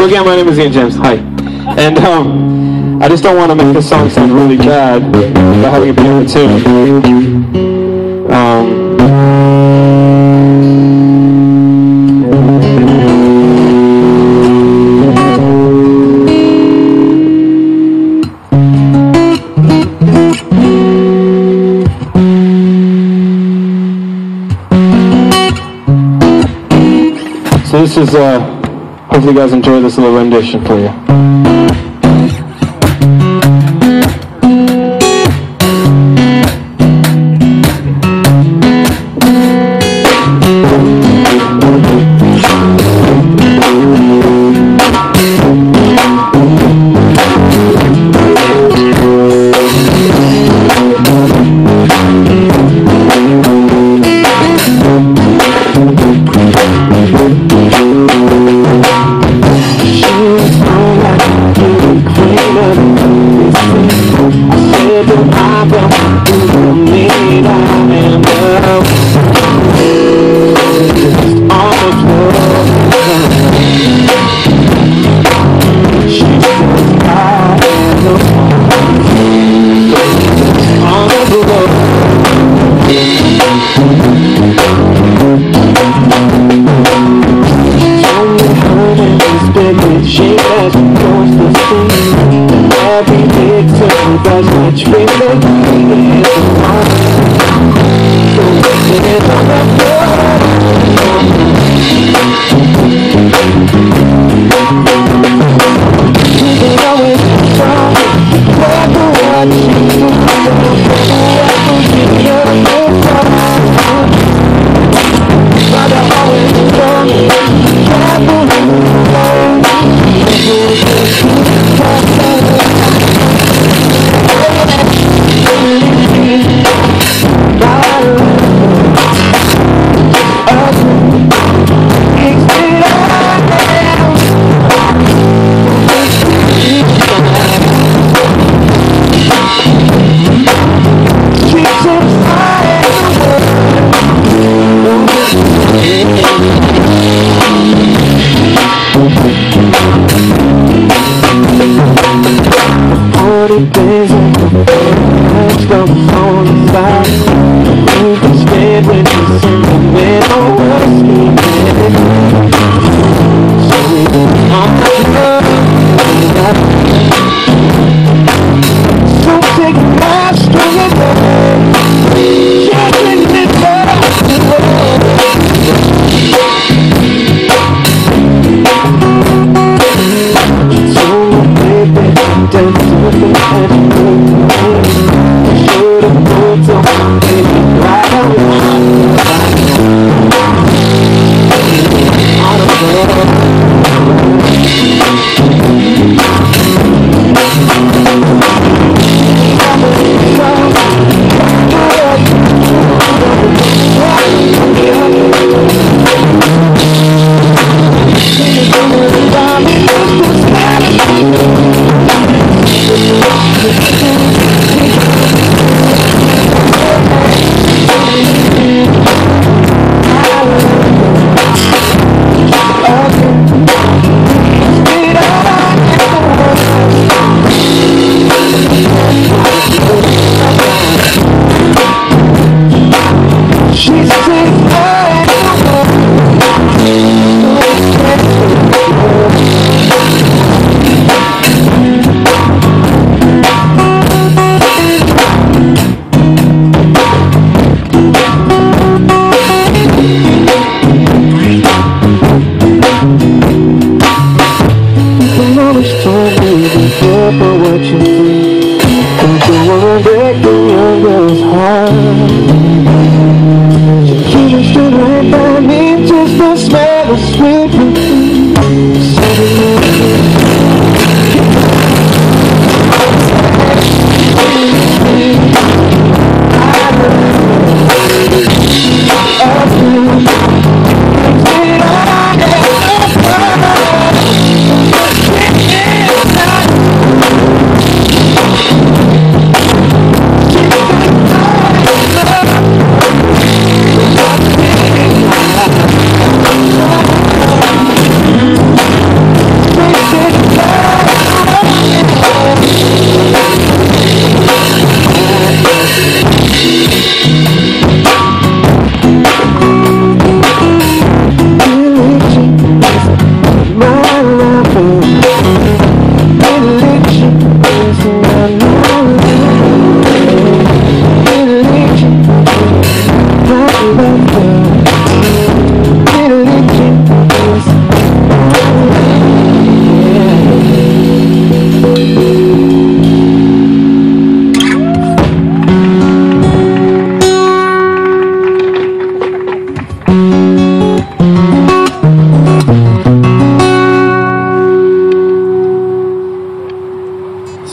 So again, my name is Ian James. Hi. And I just don't want to make this song sound really bad by having it be in tune. So this is, hopefully you guys enjoy this little rendition for you.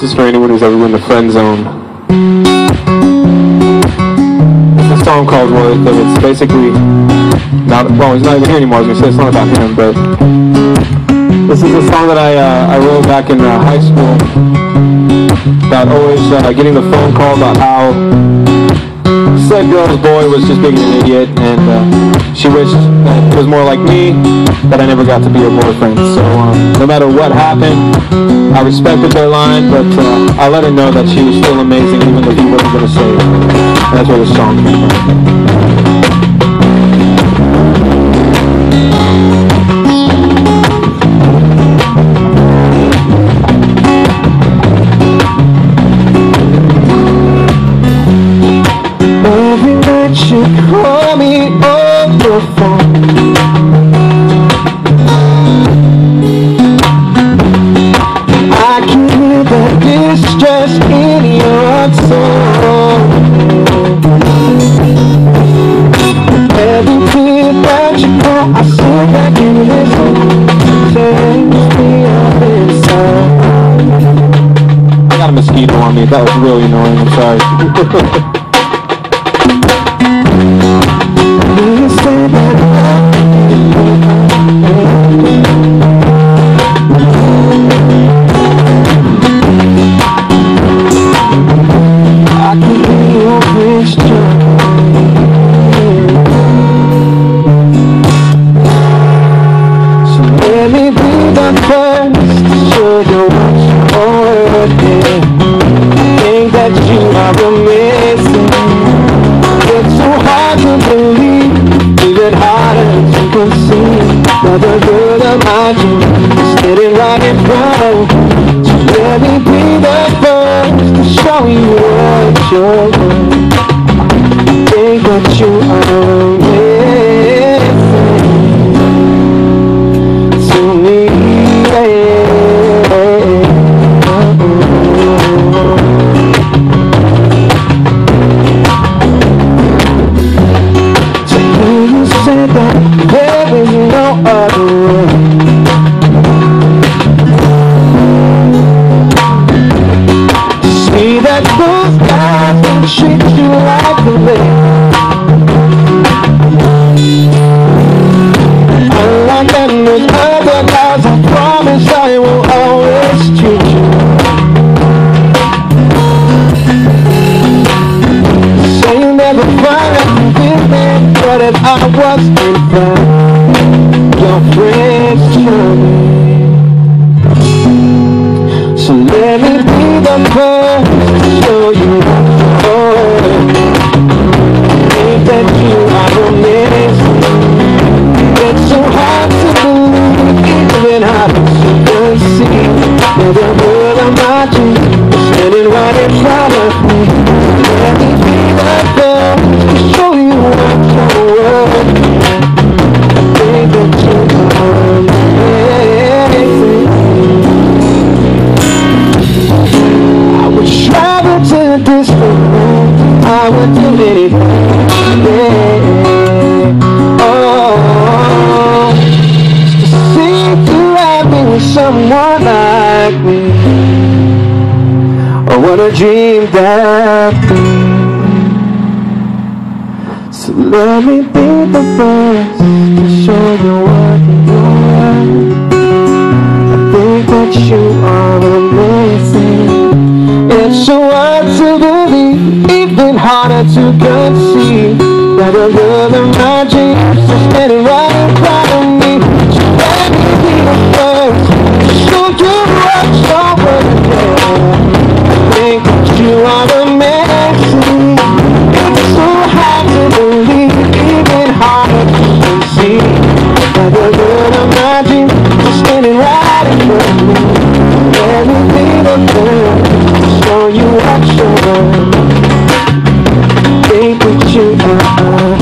This is for anyone who's ever been in the friend zone. It's a song called Worth, and it's basically not, well, he's not even here anymore. I was going to say it's not about him, but this is a song that I wrote back in high school about always getting the phone call about how said girl's boy was just being an idiot, and she wished that it was more like me, that I never got to be her boyfriend. So no matter what happened, I respected their line, but I let her know that she was still amazing, even though he wasn't going to say it. And that's where the song came from. You call me on your phone. I can hear that distress in your soul. Every tear that you cry, I see that you listen. Change me up inside. I got a mosquito on me. That was really annoying. I'm sorry. You say that I can hear your question. So let me be the first to show you what you're worth. Think that you are amazing. It's so hard to believe, even harder to conceive, that the girl of my dreams is sitting right in front of me. So let me be the first to show you what you're worth. Think that you are amazing to me, there is no other way. See that those guys don't treat you like a lady. Unlike them, those other guys, I promise I will always treat you. Say you never find out with me, but if I was in fact your friends told me. So let me be the first to show you what think that you are amazing. It's so hard to believe, even harder to conceive, that the world of my dreams is standing right in front of me. Let me be the first to show you what you're worth. Think that you are amazing. I would travel to a distant land, I would do anything, yeah. Oh, just to see you happy with someone like me. Oh, what a dream that be. So let me be the first to show you what you're worth. I think that you are amazing. It's so hard to believe, even harder to conceive, that a girl of my dreams is standing right in front of me. So let me be the first to show you what you're worth. I think that you are amazing. It's so hard to believe, even harder to conceive, that a girl of my dreams is standing right in front of me. Let me be the first to show you what you're worth. Think that you are